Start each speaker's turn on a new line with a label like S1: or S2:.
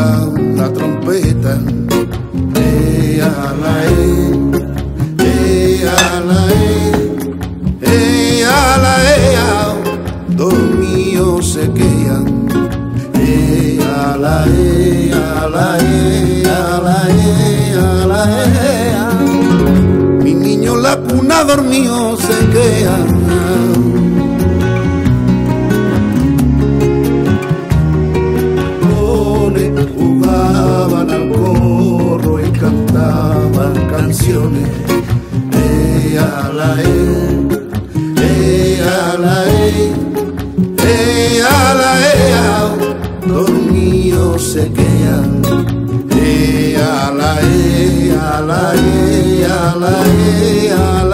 S1: la trompeta. Ala, ala, ala, dormidos se quedan. Ala, ala, ala, ala, mi niño la cuna dormido se quedan. Jugaban al corro y cantaban canciones. Ala, ala, ala, dormidos se quedan. Ala, ala, ala, ala.